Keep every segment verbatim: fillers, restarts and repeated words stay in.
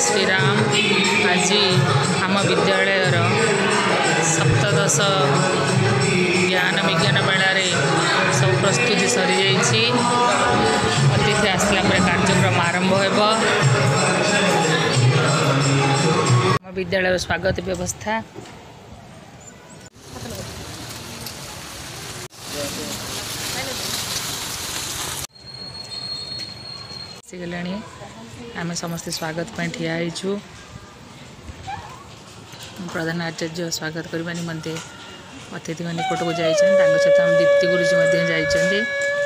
श्रीराम। आज आम विद्यालय सप्तदश ज्ञान विज्ञान मेला सब प्रस्तुति सरी जाइए। अतिथि आसला कार्यक्रम आरंभ हो विद्यालय स्वागत व्यवस्था गलानी। आम समस्ते स्वागत पर ठिया होइछु। प्रधान आचार्य स्वागत करने निमंते अतिथि निकट को जाइए। सहित हम दीप्ति गुरुजी जाइए।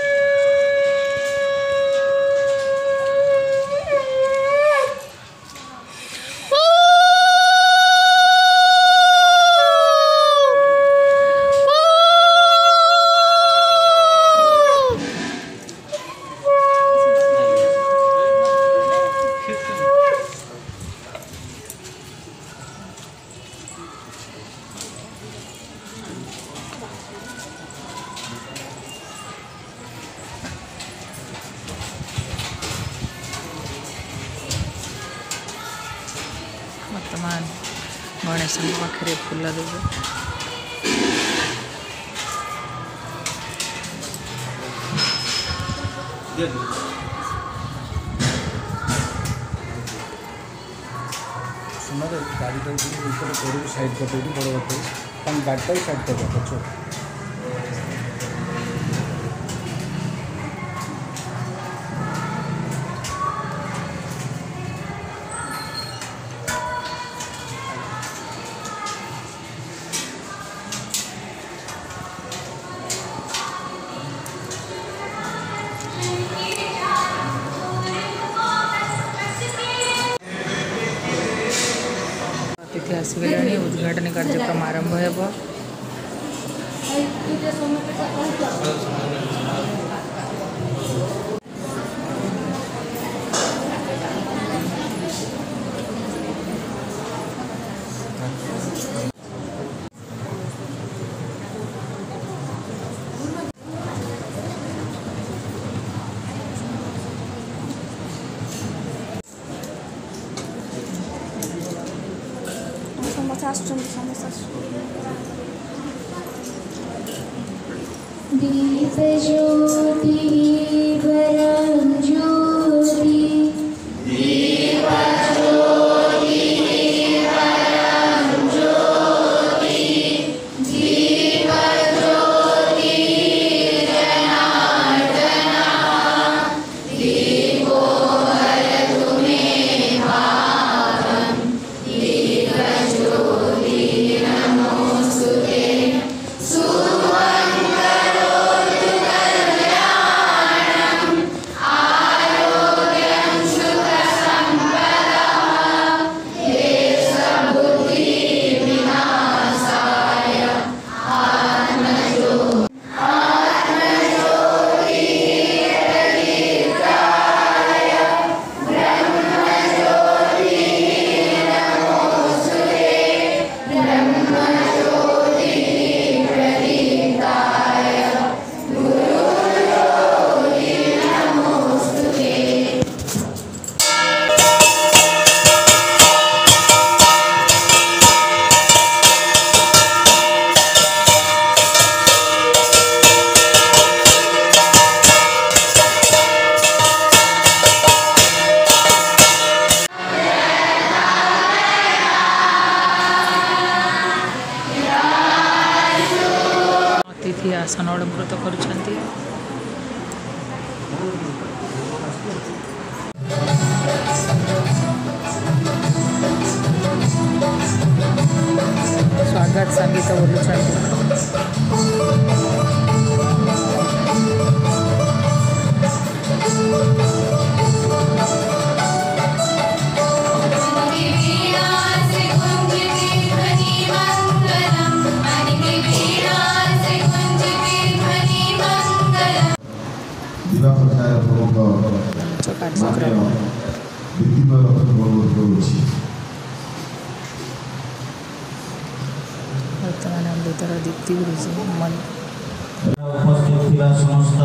वर्तमान गणेश पाखे फूल देवे। गाड़ी साइड कर बड़ बात गाड़ी साइड कर पक्ष आसगले। उद्घाटन कार्यक्रम आरंभ हो। दीप ज्योति वरं ज्योति दीप ज्योति वरं ज्योति दीप ज्योति जनार्दन दीपो हरतु मे भावं दीप ज्योति नमोस्तुते। अतिथि आसन अलंकृत करुछंती। स्वागत संगीत बोलुछंती। वर्तमान भीतर दीप्ति गुरुजी मन उपस्थित समस्त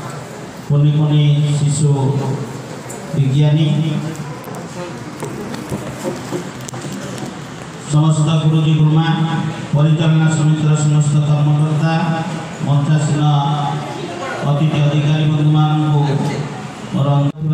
कुनि कुनि शिशु विज्ञानी समस्त गुरुजी गुरुमा परिचालना समितिर समस्त कर्मकर्ता मंचासीन अतिथि अधिकारी बंधुमानଙ୍କୁ ମୋର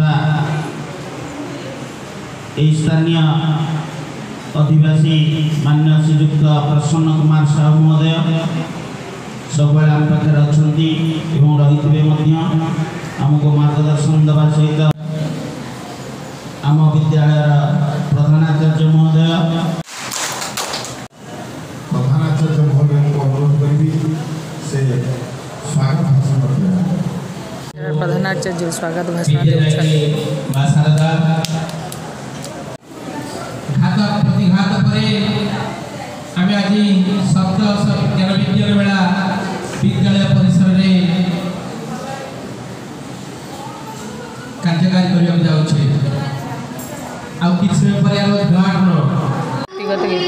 स्थानीय अधिवासी मान्य श्रीयुक्त प्रसन्न कुमार साहू महोदय सब आम पाखे अच्छा रही आमको मार्गदर्शन देवा सहित आम विद्यालय प्रधानाचार्य महोदय प्रधानाचार्य महोदय को अनुरोध करी से स्वागत भाषण करते प्रधानाचार्य स्वागत भाषण घात प्रतिघात परे आम आज सप्त ज्ञान विज्ञान मेला विद्यालय परिसर में कार्यकारी करने जाऊे आ किसी समय पर उद्घाटन व्यक्तिगत गीत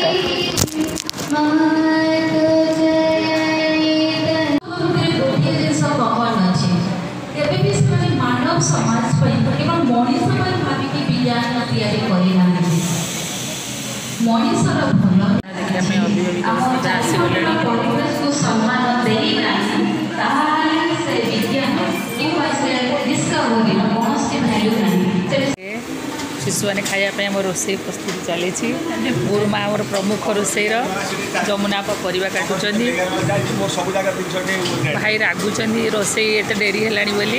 मानव समाज केवल मनीष भाविक विज्ञान तैयारी करना मनीषर भल परिवेश को सम्मान देना से विज्ञान डिस्कवरी कौन से भैल्यू नहीं शिशु मैंने खायापी आम रोसे प्रस्तुति चली गुरुमा आम प्रमुख रोसईर जमुना परिवा काटुंट भाई रागुंट रोसई एत डेरी है बोली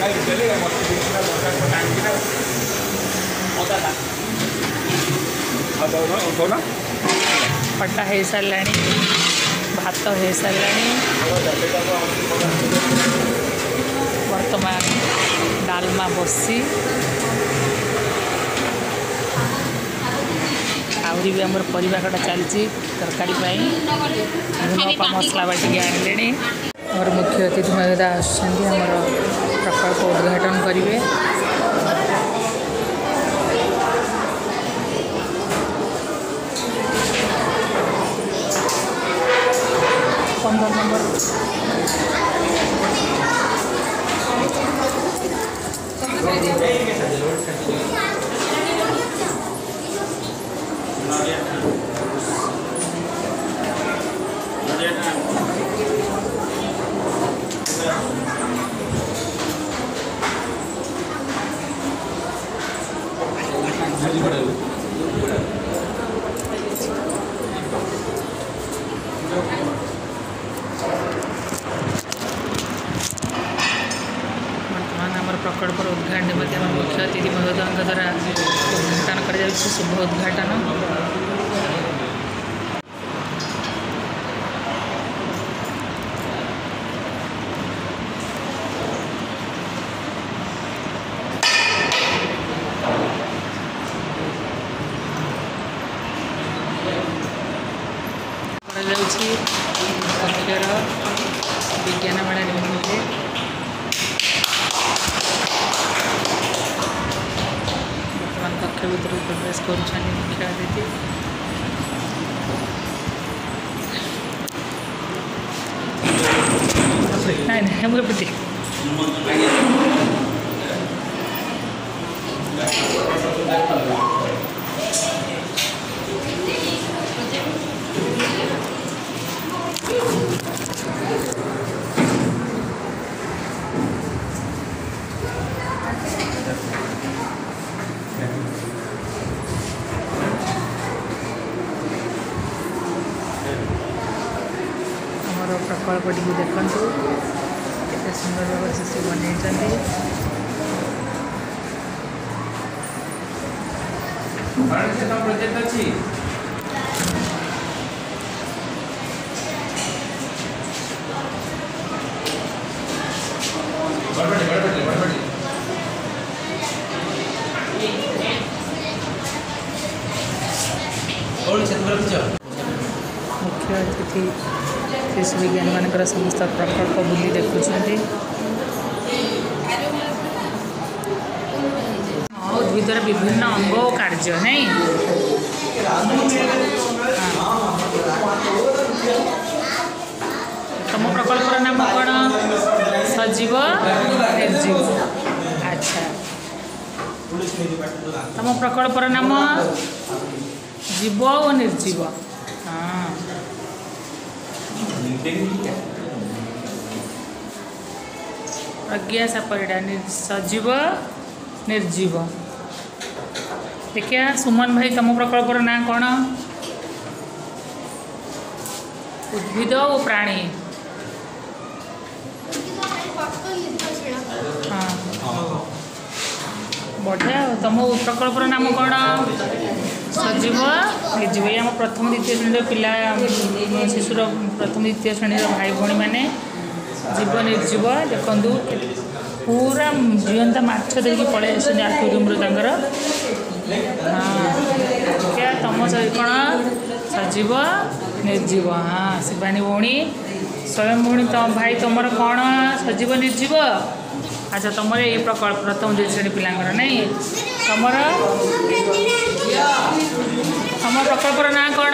खटा हो सारा भात हो सारा वर्तमान डालमा बसी आहरी भी आमर परिवा कटा चलती तरकारी मसला बाटिक आने आमर मुख्य अतिथि महोदय आमर प्रकल्प उद्घाटन करेंगे पंद्रह नंबर प्रकल्प उद्घाटन मुख्य अतिथि महोदय द्वारा उद्घाटन कर शुभ उद्घाटन अक्षर विज्ञान मेला निमंते बर्तमान कक्ष भर प्रवेश कर मुख्य अतिथि नहीं नहीं मुझे प्रकल्प टी देखु के सुंदर भाव शिशु बन प्रोजेक्ट अच्छी मुख्य अतिथि शिशु विज्ञान मानकर समस्त प्रकल्प बुली देखुं उद्भिदर विभिन्न अंग और कार्य नहीं तुम प्रकल्पर नाम कौन सजीव निर्जीव अच्छा तुम प्रकल्पर नाम जीव और निर्जीव। हाँ प्रज्ञा सापरिडा सजीव निर्जीव। देखिए सुमन भाई तुम प्रकल्पर ना कौन? उद्भिद और प्राणी। हाँ बढ़िया। तुम प्रकल्पर नाम कौन? सजीव निर्जीव। ये आम प्रथम द्वितीय श्रेणी पिला शिशुर प्रथम द्वितीय श्रेणी भाई भाई मैंने जीव निर्जीव देखु पूरा जीवंत माछ देखिए पलि आसुँच आक्वेरियम तर। हाँ क्या तुम कौन? सजीव निर्जीव। हाँ शिवानी भौणी स्वयं भौणी तुम भाई तुम कौन? सजीव निर्जीव। अच्छा तुम ये प्रकल्प प्रथम द्वितीय श्रेणी पिलांकर नहीं तुम तुम प्रकल्पर ना कौन?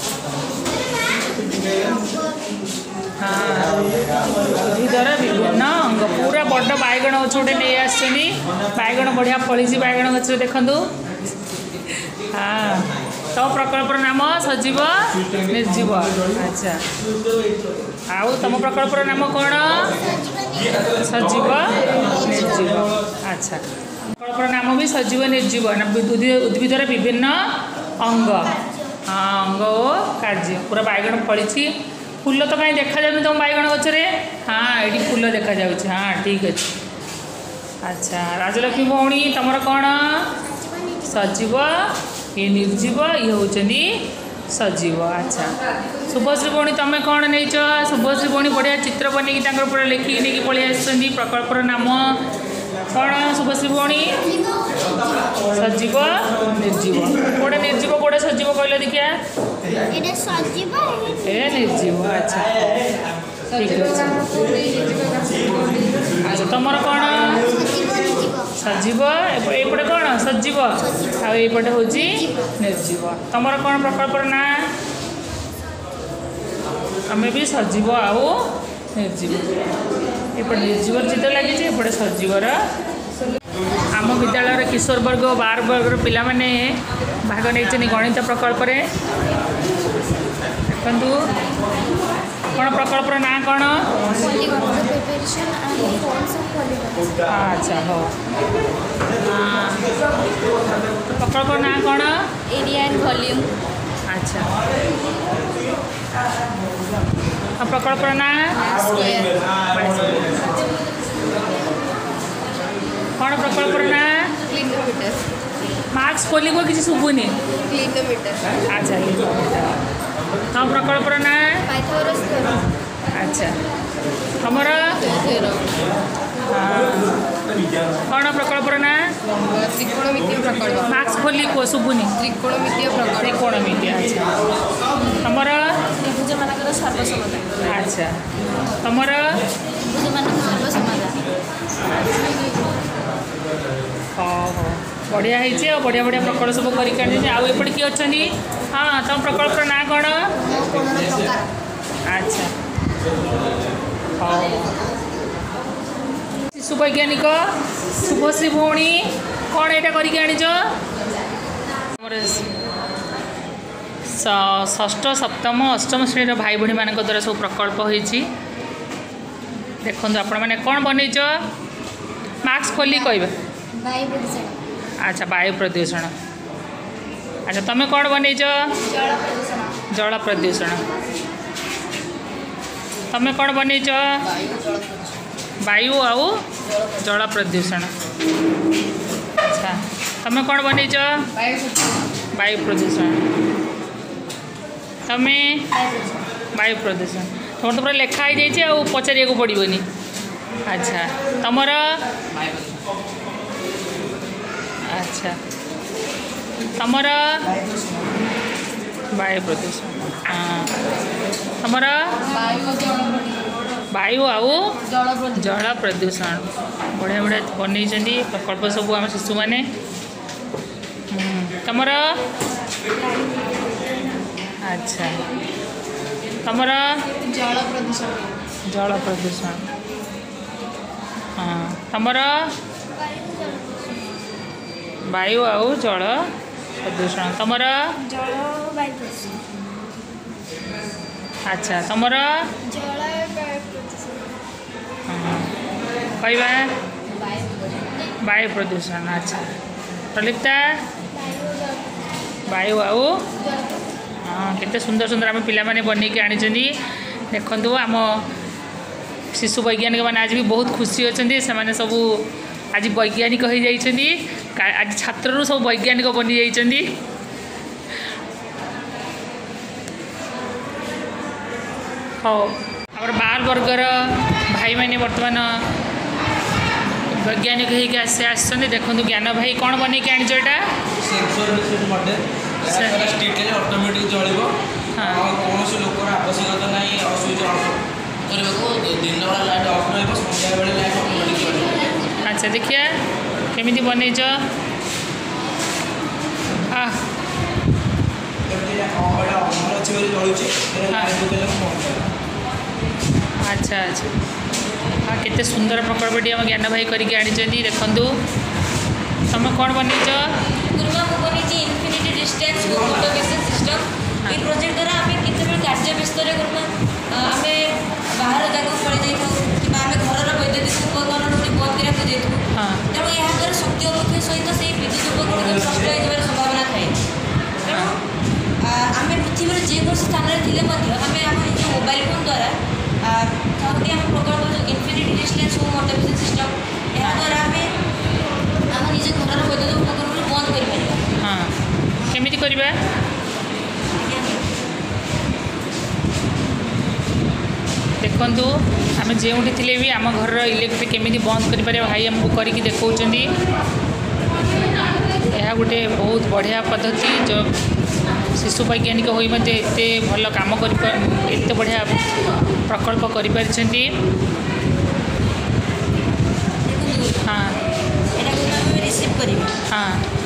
हाँ उद्भिदर विभिन्न अंग पूरा बड़ बैगण गछ गोटे नहीं आसनी बैगण बढ़िया फली बैगण गच देखु। हाँ तो प्रकल्पर नाम सजीव निर्जीव। अच्छा आउ तुम प्रकल्पर नाम कौन? सजीव निर्जीव। अच्छा प्रकल्पर नाम भी सजीव निर्जीव उद्भिदर विभिन्न अंग। हाँ अंग और कार्य पूरा बैगण फली फूल तो कहीं देखा जाए तुम बैगण गचरे। हाँ ये फूल देखा जाऊँ। हाँ ठीक अच्छे। अच्छा राजलक्ष्मी भौणी तुम कौन? सजीव ये निर्जीव ये होचंदी सजीव। अच्छा शुभश्री भौणी तुम कौन नहीं? शुभश्री भौणी बढ़िया चित्र बनई पूरा लिखिकी नहीं पलि आसुँच प्रकल्पर नाम कौन? शुभश्री भौणी सजीव निर्जीव। गोटे निर्जीव गोटे सजीव कहल देखिया ए निर्जीव। अच्छा ठीक अच्छे। अच्छा तुम कौन? सजीव एपटे कौन? सजीव आईपटे हूँ निर्जीव। तुम कौन प्रकल्पर ना? आम भी सजीव आउ निर्जीव। एपटे निर्जीव चित्र लगी एपटे सजीवर। आम विद्यालय किशोर वर्ग और बार वर्ग पिला माने भाग नहीं गणित प्रकल्प देखु कौन प्रकल्पर ना कौन? अच्छा हो प्रकल्पर ना कौन? Area and volume. अच्छा प्रकल्पर ना कौन? प्रकल्पर ना क्लिनोमीटर। मार्क्स खोली को किसी शुभुनी। क्लिनोमीटर। अच्छा तुम प्रकल्पर ना? Pythagoras theorem. अच्छा तुमर कौन प्रकल्पर ना? त्रिकोणमितीय प्रकल्प। मार्क्स खोली को शुभुनी। त्रिकोणमितीय प्रकल्प। त्रिकोणमितीय। अच्छा तुमर? त्रिभुज मानकर सर्वसमाधान। अच्छा तुमर? त्रिभुज मानकर सर्वसमाधान। हाँ हाँ बढ़िया है बढ़िया बढ़िया प्रकल्प सब करके आउपटे किए अच्छा। हाँ तुम प्रकल्पर ना कौन? अच्छा हाँ शिशु वैज्ञानिक शुभश्री भौणी कौन यहाँ करके आणिच? षष्ठ सप्तम अष्टम श्रेणी भाई भाई मान द्वारा सब प्रकल्प होती देखो आपण मैंने कौन बनईच? मार्क्स खोली कह। अच्छा वायु प्रदूषण। अच्छा तुम कौन बनईच? जल प्रदूषण। तुम कौन बनईच? वायु आउ जल प्रदूषण। अच्छा तुम कौन बनईच? वायु प्रदूषण। तुम वायु प्रदूषण तुम तो पूरा लिखाई जाइए आ पचारे को पड़ोनी। अच्छा तुमर? अच्छा तुमर? वायु प्रदूषण। हाँ तुमर? वायु आउ जल प्रदूषण। बढ़िया बढ़िया बनई प्रकल्प सब आम शिशु मैंने। तुमर? अच्छा तुमर? जल प्रदूषण। जल प्रदूषण। हाँ तुमर? वायु आउ जल प्रदूषण तमर जलवायु प्रदूषण अच्छा तमर जलवायु प्रदूषण कहवा वायु प्रदूषण अच्छा प्रलिप्ता वायु आउ हाँ केते सुंदर सुंदर आम पिलाने बनईक आनी देखु आम शिशु वैज्ञानिक मैंने आज भी बहुत खुशी अच्छा से सब आज वैज्ञानिक हो जाइछन्ती आज छात्र सब वैज्ञानिक बनी जाइछन्ती हाँ आम बाल वर्गर भाई मैंने बर्तमान वैज्ञानिक होके आसे आसछन्ती देखु ज्ञान भाई कौन बनईक आनी एटा सेंसर बेस्ड मॉडल यार स्ट्रीट रे ऑटोमेटिक जळिबो हाँ कोनोसी लोकर आवश्यकता नाही स्विच ऑफ करबो दिन बेला लाइट ऑफ रहबो संध्या बेला लाइट ऑटोमेटिक जळिबो अच्छा देखिए केमिति बनईच आ अच्छा अच्छा हाँ केते सुंदर प्रकल्पटी आम ज्ञान भाई करके आनी देखु तुम कौन बनईच गुरुमा को बनीची इन्फिनिटी डिस्टेंस मोटिवेशन सिस्टम ये प्रोजेक्ट द्वारा आम केतबेल कार्य व्यस्त गुरुमा आम बाहर जगह पड़े जाइए कि आम घर वैद्युतिक उपकरण बंद करा जाइए हाँ तेणु यहाँ द्वारा शक्ति अवक्षय सहित से विद्युत उपकरण नष्ट हो संभावना थाए तेणु आम पृथ्वी जेकोसी स्थान में आम आम निज मोबाइल फोन द्वारा जहाँकि आम प्रकल्प इन्फिनिटी डिस्टेंस मोटिवेशन सिस्टम यहाँ द्वारा आम आम निज घर वैद्युत उपकरण बंद कर हाँ केमिति करबा देखु आम जो थे भी आम घर इलेक्ट्रिक केमी बंद कर भाई आमको करके देखा यह गोटे बहुत बढ़िया पद्धति जो शिशु वैज्ञानिक हो मत एत भल कम कर एत बढ़िया प्रकल्प कर हाँ रिसीव कर हाँ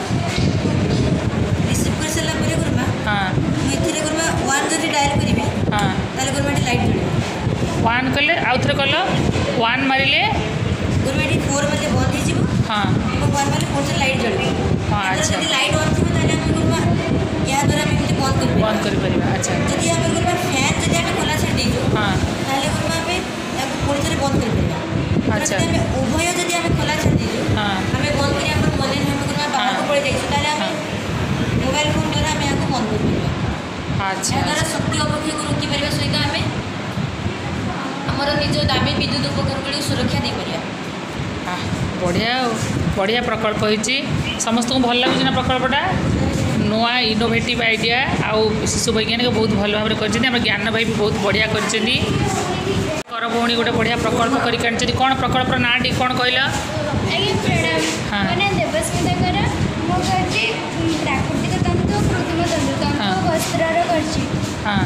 रिसीव कर सारा पर गुरुमा हाँ मुझे गुरुमा वन जब डायल करी हाँ ताले गुरुमा लाइट जल वन कले आउ थे कल वन मारे गुरुमा फोर मतलब बंद हो हाँ वन मारे फोर से लाइट जल हाँ अच्छा जब लाइट ऑन थी ताले हम गुरुमा या द्वारा हम एमती बंद कर बंद कर परिबा अच्छा जदि हम गुरुमा फैन जदि हम खोला छाड़ देजो हाँ ताले गुरुमा पे याको पुणी थे बंद कर परिबा अच्छा हम उभय जदि हम खोला छाड़ देजो हाँ हमें बंद करी हम मने हम गुरुमा बाहर को पड़े जाइछो ताले हम मोबाइल फोन द्वारा हम याको बंद कर परिबा अच्छा या द्वारा शक्ति अवक्षय को रोकी परिबा सहित हमें हमर निज दाबी विद्युत उपकरण सुरक्षा दे परिबा हाँ बढ़िया बढ़िया प्रकल्प होती समस्त को भल लगुच ना प्रकल्पटा नुआ इनोवेटिव आइडिया आउ शिशु वैज्ञानिक बहुत भल भाव कर ज्ञान भाई भी बहुत बढ़िया कर भौणी गोटे बढ़िया प्रकल्प कर कौन प्रकल्प ना टी कौन कहल हाँ देवस्मिता प्राकृतिक तंतु कृत्रिम तंतु तंतु वस्त्र हाँ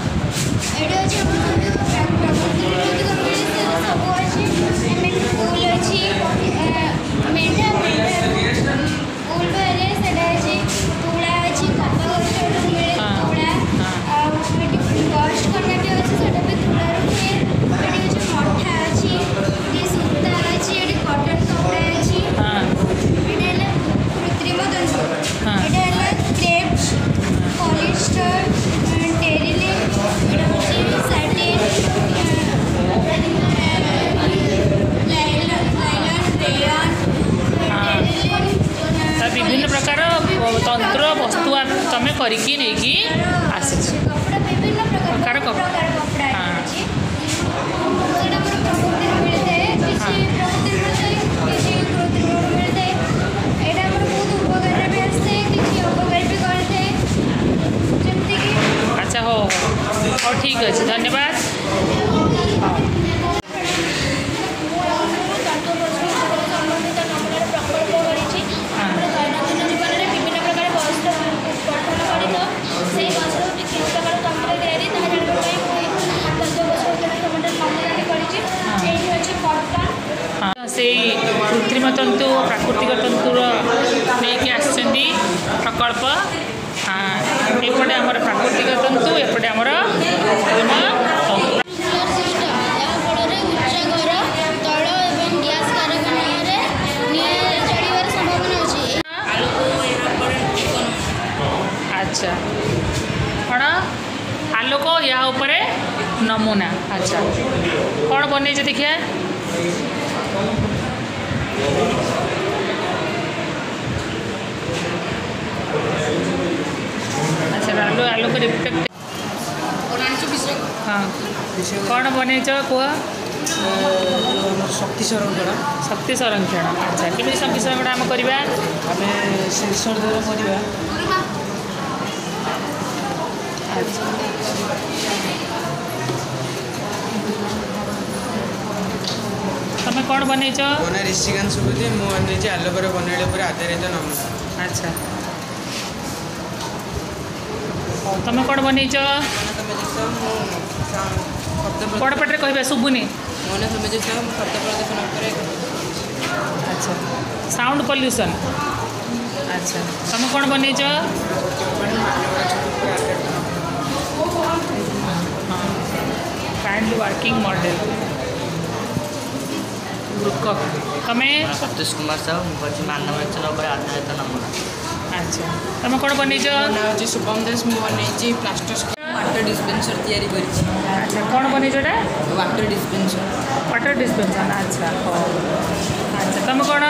सब अच्छी फूल अच्छी मेढा फूल बेले से तुला अच्छी कपा मिले तुला कष्ट करना भी अच्छे से भी तुला रुपये ये मठा अच्छी ये सूता अच्छी ये कटन कपड़ा अच्छी ये कृत्रिम तंतु ये क्रेप्स पॉलिस्टर टेरिलिन सैटिन विभिन्न प्रकार तंत्र वस्तु तुम करके नहीं आस प्रकार कपड़ा हाँ अच्छा हो हो ठीक अच्छे धन्यवाद से कृत्रिम तंतु प्राकृतिक तंतुर नहीं आसछन्ती प्रकल्प हाँ एपटे आमर प्राकृतिक तंतु एपटे आमर कृत्रिम तंतु अच्छा कौन आलोक या उपरे नमूना अच्छा कौन बन देखिए अच्छा आलो आलोक रिफ्लेक्ट हाँ कौन बन कह शक्ति संरक्षण शक्ति संरक्षण अच्छा केमी शक्ति संरक्षण आम करवा आम सेंसर द्वारा करवा अच्छा तुम कौन बन बना ऋषिकांत सुबुद्धि मुझे आलोक बनैले पर आधारित नमूना अच्छा तुम कौन बन कौन पटे कह शुभुनी मैंने तुम्हें जो शब्द प्रदर्शन करे अच्छा साउंड पॉल्यूशन अच्छा तुम कौन बन काइंडली वर्किंग मॉडल रुकक तमें सतीश कुमार साहू मुझे मानवांचल आधारित नमूना अच्छा तुम कौन बन हूँ शुभम दास मुझे प्लास्टर वाटर डिस्पेंसर तैयारी करी अच्छा कौन बन वाटर डिस्पेंसर वाटर डिस्पेंसर अच्छा अच्छा तुम कौन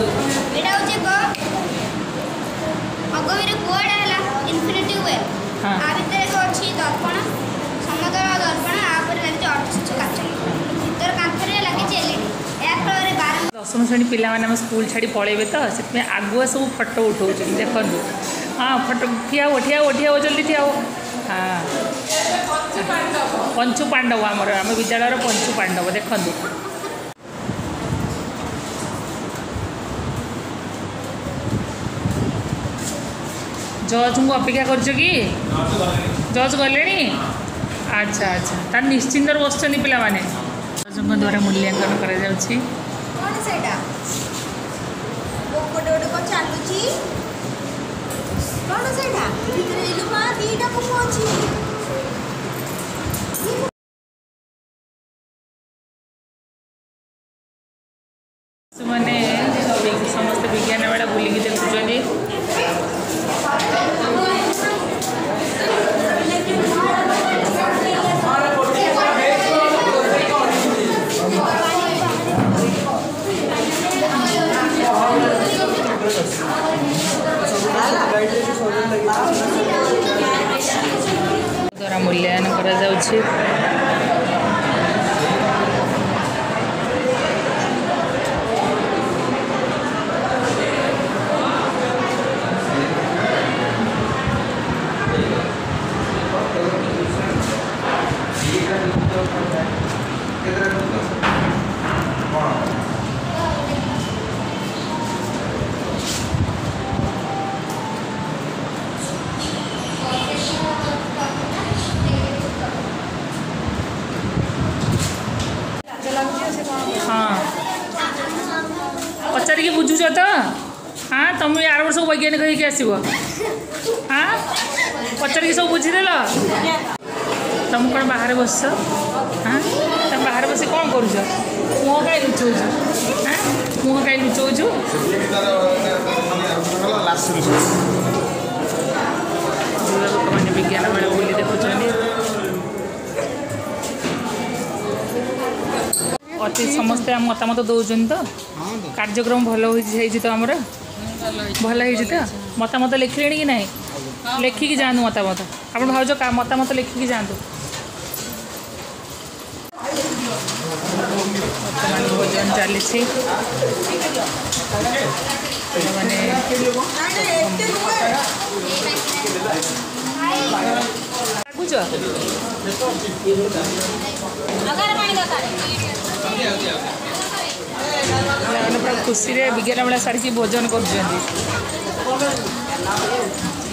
अगवीर कुआड़ा है इनफिनिटी वे हाँ आ भितर एक अच्छी दर्पण समतल दर्पण आपर लगे अठसठ काच भीतर कांथरे लगे एलईडी या फल बार दशम श्रेणी पिला आम स्कूल छाड़ी पलैबे तो से आगुआ सब फोटो उठाऊ देखो हाँ फोटो ठिया हो ठिया हो ठिया हो जल्दी ठिया हो हाँ पंचु पांडव आमर आम विद्यालय पंचु पांडव देखु जज को अपेक्षा कर कि जज गले अच्छा अच्छा तार निश्चिंत बस पिला माने जज द्वारा मूल्यांकन कर कौन सेटा गोटे गोटे को चालुची कौन सेटा भीतर इलु मा दीटा को पहुंची मैंने समस्त विज्ञान मेला बुलिकी देखुं द्वारा मूल्यांकन करा जाउछि हाँ पचारिक बुझुच तो हाँ तुम आर वर्ष वैज्ञानिक होगी आसब हाँ पचारिक सब बुझीदेल तुम कौन बाहर बस हाँ तुम बाहर बस कौन कर मुह कहीं लुचौच हाँ मुह कहीं लुचौच लोक मैंने विज्ञान मेला बुली देखुं अति समस्ते मतामत दौरान तो कार्यक्रम भल हो तो आमर भल हो तो मतामत लिखले कि ना लिखिकी जातु मतामत आप भाज मतामत लिखिकी जातु बर्तमान भोजन चली पूरा खुशी विज्ञान मेला सारी भोजन कर